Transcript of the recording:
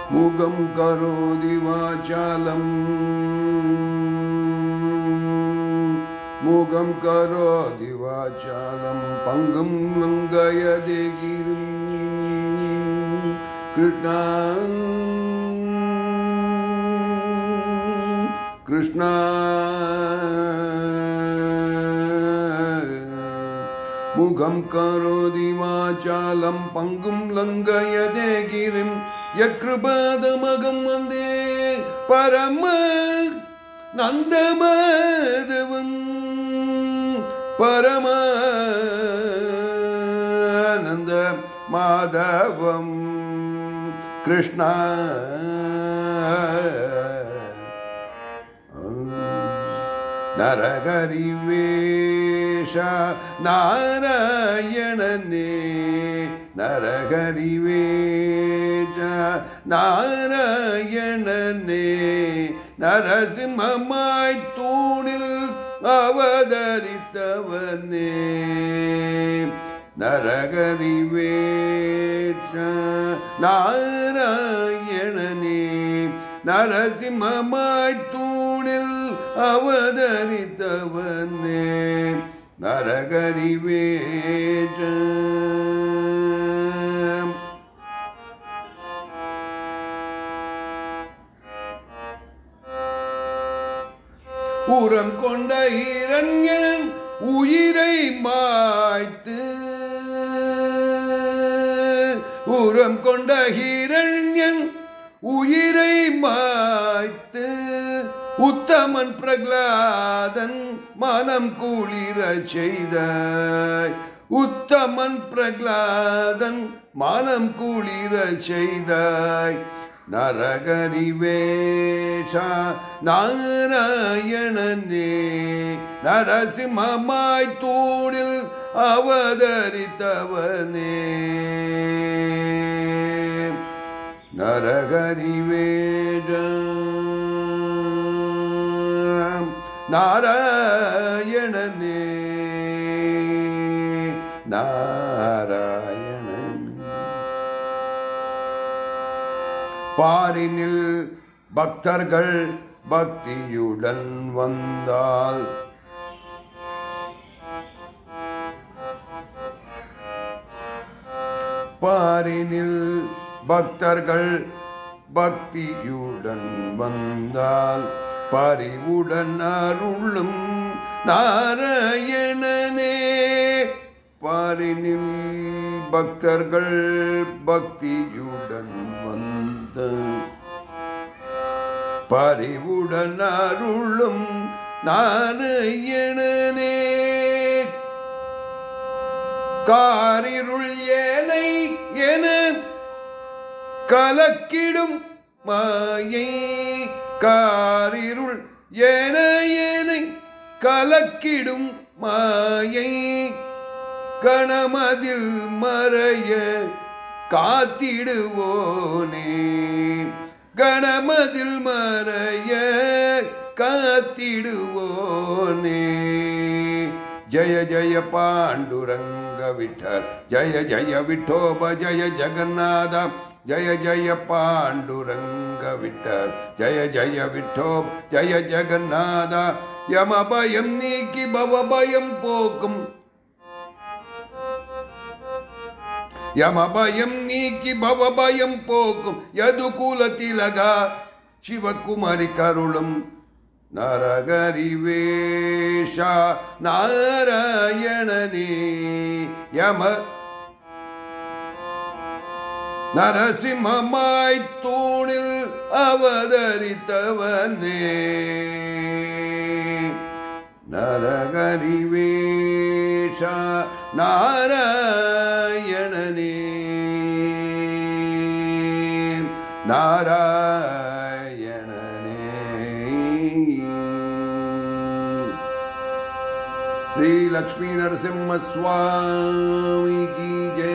मुगं करोति वाचालं मुगं करोति वाचालं पंगुं लंघयते गिरिं कृष्णा कृष्णा मुगं करोति वाचालं पंगुं लंघयते गिरिं यत्कृपातमहं वन्दे परमानन्दमाधवं परमानन्दमाधवं कृष्णा नरहरिवेश नारायणने नरहरिवेश नारायणने नरसिंहमाய் தூணில் அவதரித்தவனே நரஹரிவேஷ நாராயணனே நரசிம்ஹமாய் தூணில் அவதரித்தவனே நரஹரிவேஷ உரம் கொண்ட இரண்யன் உயிரை மாய்த்து உரம் கொண்ட இரண்யன் உயிரை மாய்த்து உத்தமன் பிரகலாதன் மனம் குளிர செய்தாய் உத்தமன் பிரகலாதன் மனம் குளிர செய்தாய் நரஹரிவேஷ நாராயணனே நரசிம்ஹமாய் தூணில் அவதரித்தவனே நரஹரிவேஷ நாராயணனே நாராயணன் பாரினில் பக்தர்கள் பக்தியுடன் வந்தால் பாரினில் பக்தர்கள் பக்தியுடன் வந்தால் பரிவுடன் அருளும் நாராயணனே பாரினில் பக்தர்கள் பக்தியுடன் வந்த பரிவுடன் அருளும் நாராயணனே காரிருள் ஏனை என கலக்கிடும் மாயை காரிருள் ஏனை கலக்கிடும் மாயை கணமதில் மறைய காத்திடுவோனே கணமதில் மறைய காத்திடுவோனே ஜய ஜய பாண்டுரங்க விட்டல் ஜய ஜய விட்டோப ஜய ஜகநாத ஜய ஜய பாண்டுரங்க விட்டல் ஜய ஜய விட்டோப் ஜய ஜகநாத யமபயம் நீக்கி பவபயம் போக்கும் யமபயம் நீக்கி பவபயம் போக்கும் யதுகுல திலகா சிவகுமாரி கருளும் நரஹரிவேஷ நாராயணனே யம நரசிம்ஹமாய் தூணில் அவதரித்தவனே நரஹரிவேஷ நாராயணனே நாராயணனே श्री लक्ष्मी नरसिम्हा स्वामी की जय।